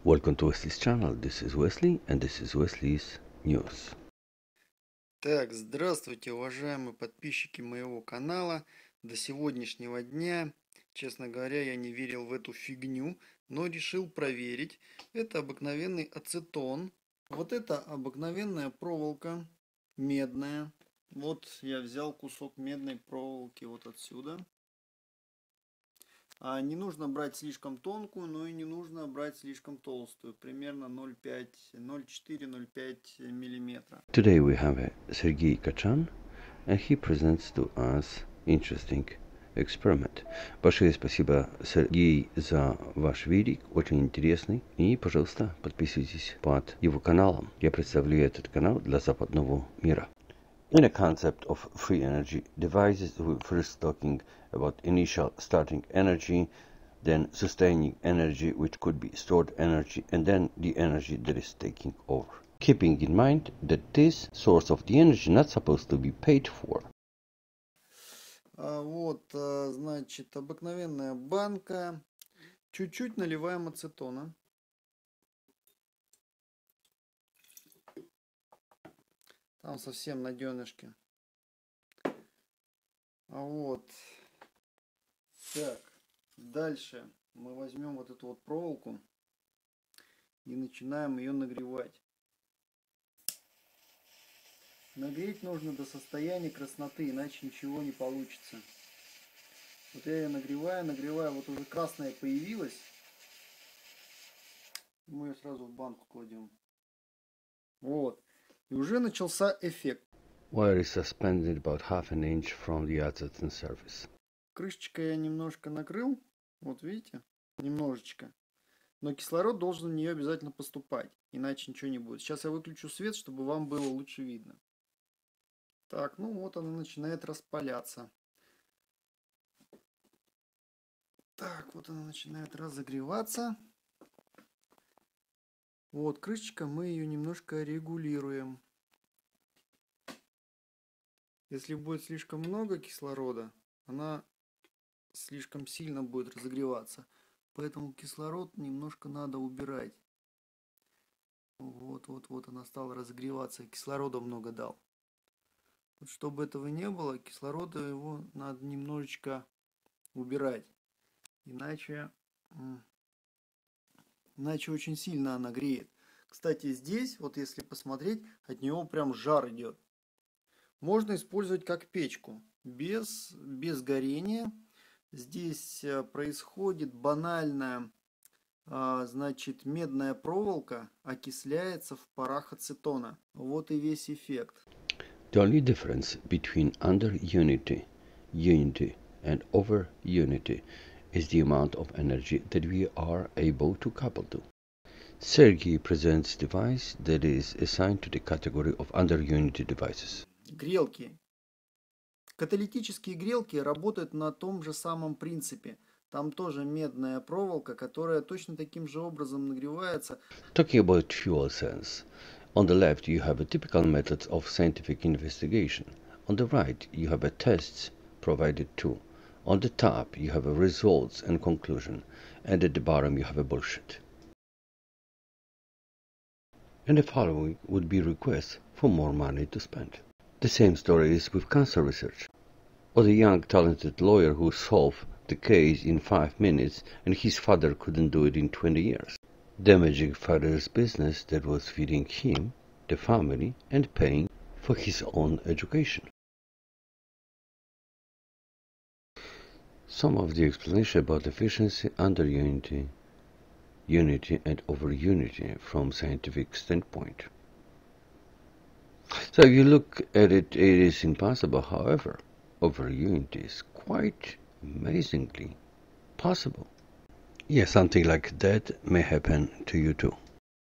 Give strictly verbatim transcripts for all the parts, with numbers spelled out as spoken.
Welcome to Wesley's channel. This is Wesley and this is Wesley's News. Так, здравствуйте, уважаемые подписчики моего канала. До сегодняшнего дня, честно говоря, я не верил в эту фигню, но решил проверить. Это обыкновенный ацетон. Вот это обыкновенная проволока, медная. Вот я взял кусок медной проволоки вот отсюда. А не нужно брать слишком тонкую, но и не нужно брать слишком толстую, примерно ноль четыре — ноль пять миллиметра. Today we have Sergey Kachan and he presents to us interesting experiment. Большое спасибо, Сергей, за ваш видик, очень интересный. И, пожалуйста, подписывайтесь под его каналом. Я представляю этот канал для западного мира. In a concept of free energy devices, we're first talking about initial starting energy, then sustaining energy, which could be stored energy, and then the energy that is taking over. Keeping in mind that this source of the energy not supposed to be paid for. А вот, значит, обыкновенная банка. Чуть-чуть наливаем ацетона. Там совсем на дёнышке. А вот. Так. Дальше мы возьмем вот эту вот проволоку и начинаем ее нагревать. Нагреть нужно до состояния красноты, иначе ничего не получится. Вот я ее нагреваю, нагреваю. Вот уже красная появилась. Мы ее сразу в банку кладем. Вот. И уже начался эффект. Wire is suspended about half an inch from the acetone surface. Крышечкой я немножко накрыл. Вот видите? Немножечко. Но кислород должен в нее обязательно поступать. Иначе ничего не будет. Сейчас я выключу свет, чтобы вам было лучше видно. Так, ну вот она начинает распаляться. Так, вот она начинает разогреваться. Вот крышечка, мы ее немножко регулируем. Если будет слишком много кислорода, она слишком сильно будет разогреваться. Поэтому кислород немножко надо убирать. Вот, вот, вот она стала разогреваться. Кислорода много дал. Вот чтобы этого не было, кислорода его надо немножечко убирать. Иначе... Иначе очень сильно она греет. Кстати, здесь, вот если посмотреть, от него прям жар идет. Можно использовать как печку. Без, без горения. Здесь происходит банальная, значит, медная проволока окисляется в парах ацетона. Вот и весь эффект. The only difference between under unity, unity and over unity is the amount of energy that we are able to couple to. Sergey presents device that is assigned to the category of under unity devices. Грелки. Каталитические грелки работают на том же самом принципе. Там тоже медная проволока, которая точно таким же образом нагревается. Talking about fuel cells, on the left you have a typical method of scientific investigation. On the right you have a tests provided too. On the top you have a results and conclusion, and at the bottom you have a bullshit. And the following would be requests for more money to spend. The same story is with cancer research, or the young talented lawyer who solved the case in five minutes and his father couldn't do it in twenty years. Damaging father's business that was feeding him, the family, and paying for his own education. Some of the explanation about efficiency under unity, unity and over unity from scientific standpoint. So if you look at it, it is impossible. However, over unity is quite amazingly possible. Yes, something like that may happen to you too.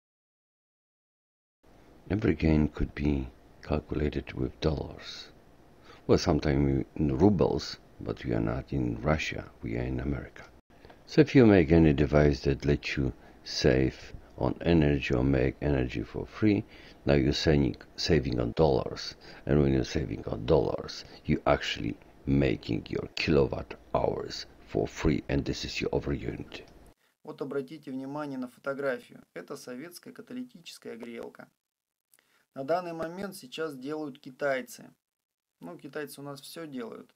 Every gain could be calculated with dollars. Well, sometimes in rubles, but we are not in Russia, we are in America. So if you make any device that lets you save on energy or make energy for free, now you're saving, saving on dollars. And when you're saving on dollars, you're actually making your kilowatt hours for free, and this is your over unity. Вот обратите внимание на фотографию. Это советская каталитическая грелка. На данный момент сейчас делают китайцы. Ну, китайцы у нас все делают.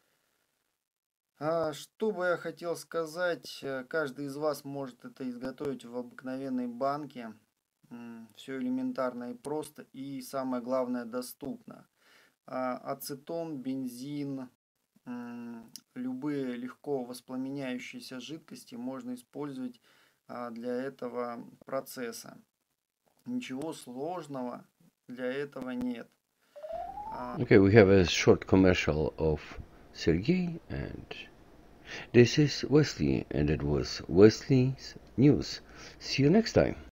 А что бы я хотел сказать, каждый из вас может это изготовить в обыкновенной банке. Все элементарно и просто, и самое главное доступно. Ацетон, бензин, любые легко воспламеняющиеся жидкости можно использовать для этого процесса. Ничего сложного для этого нет. Okay, we have a short commercial of Sergey, and this is Wesley, and it was Wesley's News. See you next time.